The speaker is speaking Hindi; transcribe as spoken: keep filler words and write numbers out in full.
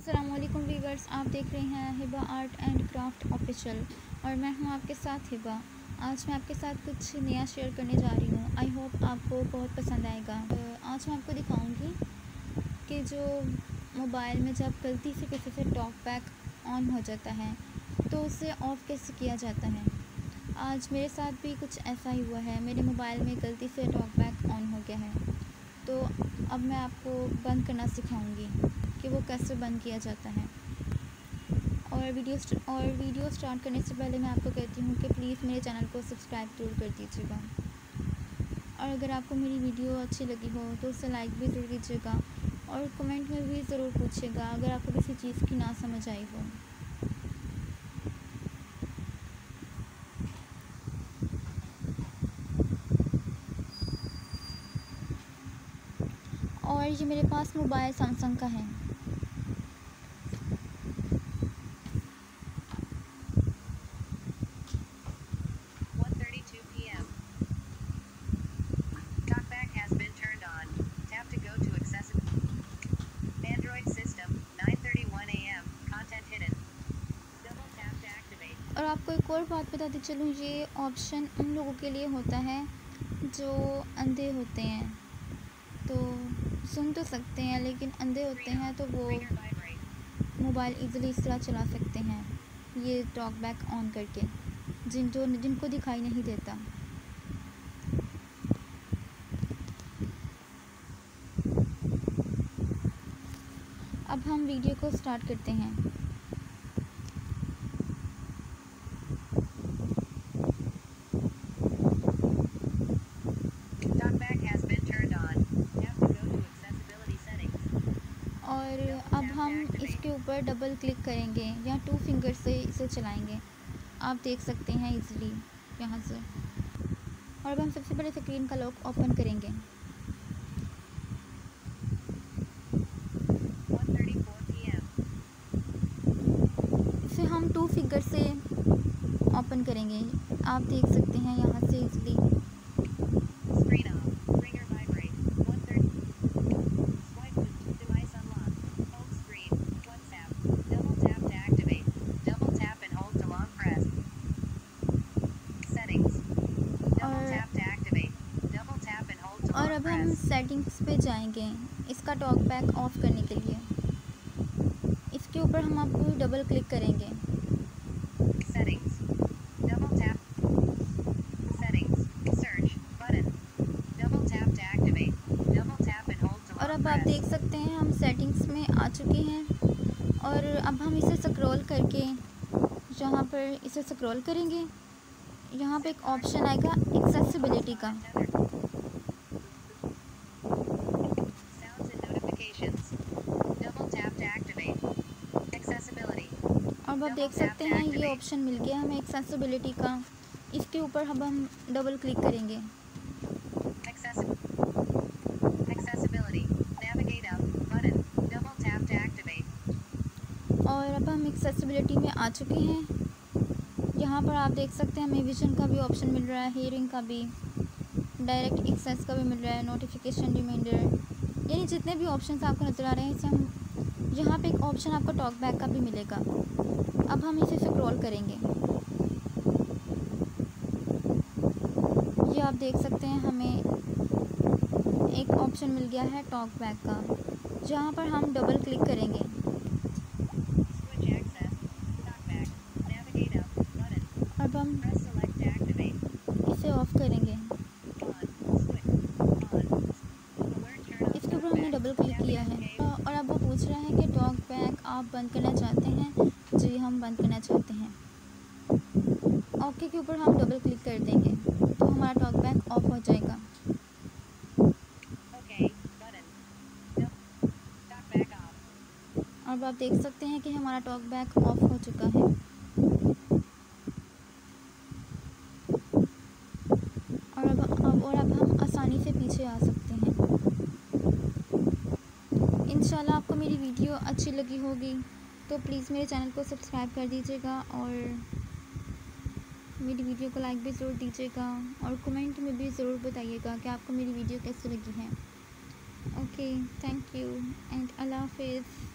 अस्सलामुअलैकुम वीवर्स, आप देख रहे हैं Hiba art and craft official और मैं हूं आपके साथ हिबा। आज मैं आपके साथ कुछ नया शेयर करने जा रही हूं। आई होप आपको बहुत पसंद आएगा। आज मैं आपको दिखाऊंगी कि जो मोबाइल में जब गलती से किसी से टॉक बैक ऑन हो जाता है तो उसे ऑफ़ कैसे किया जाता है। आज मेरे साथ भी कुछ ऐसा ही हुआ है। मेरे मोबाइल में गलती से टॉक बैक ऑन हो गया है, तो अब मैं आपको बंद करना सिखाऊंगी कि वो कैसे बंद किया जाता है। और वीडियो और वीडियो स्टार्ट करने से पहले मैं आपको कहती हूँ कि प्लीज़ मेरे चैनल को सब्सक्राइब ज़रूर कर दीजिएगा। और अगर आपको मेरी वीडियो अच्छी लगी हो तो उसे लाइक भी ज़रूर कीजिएगा और कमेंट में भी ज़रूर पूछिएगा अगर आपको किसी चीज़ की ना समझ आई हो। और ये मेरे पास मोबाइल सैमसंग का है। और आपको एक और बात बताती चलूँ, ये ऑप्शन उन लोगों के लिए होता है जो अंधे होते हैं, तो सुन तो सकते हैं लेकिन अंधे होते हैं, तो वो मोबाइल इजीली इस तरह चला सकते हैं ये टॉक बैक ऑन करके, जिन जो जिनको दिखाई नहीं देता। अब हम वीडियो को स्टार्ट करते हैं। और अब हम इसके ऊपर डबल क्लिक करेंगे या टू फिंगर से इसे चलाएंगे। आप देख सकते हैं इजीली यहाँ से। और अब हम सबसे पहले स्क्रीन का लॉक ओपन करेंगे। इसे हम टू फिंगर से ओपन करेंगे। आप देख सकते हैं यहाँ से इजीली। और अब हम सेटिंग्स पे जाएंगे इसका टॉक बैक ऑफ करने के लिए। इसके ऊपर हम आपको डबल क्लिक करेंगे। Settings, double tap, settings, search button, double tap to activate, double tap and hold to और long अब आप press. देख सकते हैं हम सेटिंग्स में आ चुके हैं। और अब हम इसे स्क्रॉल करके जहाँ पर इसे स्क्रॉल करेंगे, यहाँ पे एक ऑप्शन आएगा एक्सेसिबिलिटी का। Sounds and notifications, double tap to activate, accessibility. अब आप देख सकते हैं ये ऑप्शन मिल गया हमें एक्सेसिबिलिटी का। इसके ऊपर अब हम डबल क्लिक करेंगे। Accessibility, navigate up button, double tap to activate. और अब हम एक्सेसिबिलिटी में आ चुके हैं। यहाँ पर आप देख सकते हैं हमें विजन का भी ऑप्शन मिल रहा है, हियरिंग का भी, डायरेक्ट एक्सेस का भी मिल रहा है, नोटिफिकेशन रिमाइंडर, यानी जितने भी ऑप्शंस आपको नज़र आ रहे हैं इसे हम यहाँ पे एक ऑप्शन आपको टॉक बैक का भी मिलेगा। अब हम इसे स्क्रॉल करेंगे। ये आप देख सकते हैं हमें एक ऑप्शन मिल गया है टॉक बैक का, जहाँ पर हम डबल क्लिक करेंगे। अब हम इसे ऑफ करेंगे। इसके ऊपर हमने डबल क्लिक किया है और अब वो पूछ रहा है कि टॉक बैक आप बंद करना चाहते हैं। जी, हम बंद करना चाहते हैं। ओके के ऊपर हम डबल क्लिक कर देंगे तो हमारा टॉक बैक ऑफ हो जाएगा। अब आप देख सकते हैं कि हमारा टॉक बैक ऑफ हो चुका है। और अब अब और अब हम आसानी से पीछे आ सकते हैं। इंशाल्लाह आपको मेरी वीडियो अच्छी लगी होगी तो प्लीज़ मेरे चैनल को सब्सक्राइब कर दीजिएगा और मेरी वीडियो को लाइक भी ज़रूर दीजिएगा और कमेंट में भी ज़रूर बताइएगा कि आपको मेरी वीडियो कैसी लगी है। ओके, थैंक यू एंड अल्लाह हाफिज़।